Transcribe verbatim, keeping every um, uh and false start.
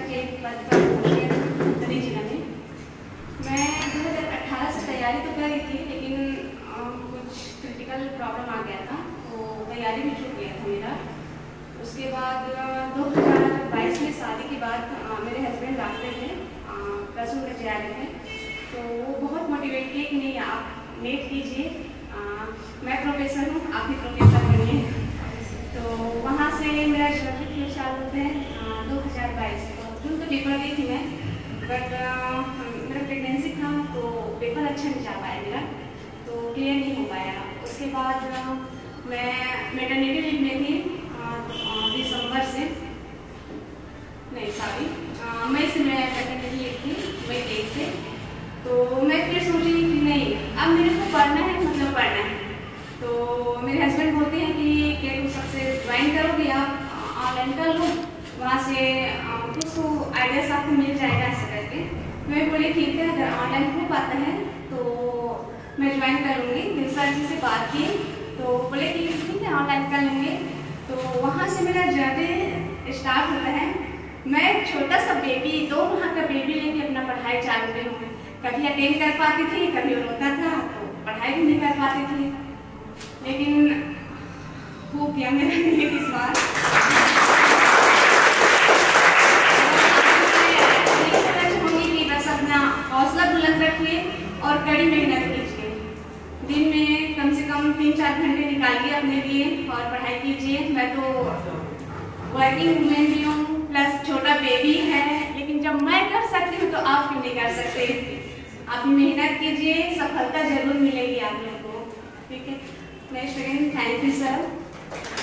के पद पर पहुँची नदी जिला में। मैं दो हज़ार अठारह से तैयारी तो कर रही थी, लेकिन आ, कुछ क्रिटिकल प्रॉब्लम आ गया था, तो तैयारी भी छूट गया था मेरा। उसके बाद दो हज़ार बाईस में शादी के बाद आ, मेरे हस्बैंड डॉक्टर थे, कसम में जा रहे थे, तो वो बहुत मोटिवेट किए कि नहीं आप नेट कीजिए, मैं प्रोफेसर हूँ, आप ही प्रोफेसर बनिए। तो वहाँ से मेरा रिजल्ट फिर चालू होते हैं दो हज़ार बाईस। तो जून तो पेपर गई थी मैं, बट मेरा प्रेगनेंसी था तो पेपर अच्छा नहीं जा पाया मेरा, तो क्लियर नहीं हो पाया। उसके बाद मैं मैटरनिटी लीव में थी दिसंबर से, नहीं सॉरी मई से मैं मैटरनिटी लीव थी, मई तेईस से। तो मैं फिर सोची कि नहीं अब मेरे को पढ़ना है, मतलब पढ़ना है। तो मेरे हस्बैंड बोलते हैं कि क्या तुम सक्सेस ज्वाइन करोगे, आप ऑनलाइन कर लो, वहाँ से कुछ तो आइडियाज आपको मिल जाएगा ऐसा करके। मैं बोली ठीक है, अगर ऑनलाइन हो पाता है तो मैं ज्वाइन कर लूँगी। दिलसा जी से बात की तो बोले कि ठीक है ऑनलाइन कर लेंगे। तो वहाँ से मेरा जर्नी स्टार्ट होता है। मैं छोटा सा बेबी, दो माह का बेबी लेके अपना पढ़ाई चालू की हूँ। कभी अटेंड कर पाती थी, कभी रोता था तो पढ़ाई भी नहीं कर पाती थी, लेकिन हो गया मेरा लिए इस बार। चाहूँगी कि बस अपना हौसला बुलंद रखिए और कड़ी मेहनत कीजिए। दिन में कम से कम तीन चार घंटे निकालिए अपने लिए और पढ़ाई कीजिए। मैं तो वर्किंग वूमेन भी हूँ, प्लस छोटा बेबी है, लेकिन जब मैं कर सकती हूँ तो आप क्यों नहीं कर सकते। आप मेहनत कीजिए, सफलता जरूर मिलेगी आप लोगों को, ठीक है। Next again thank you sir.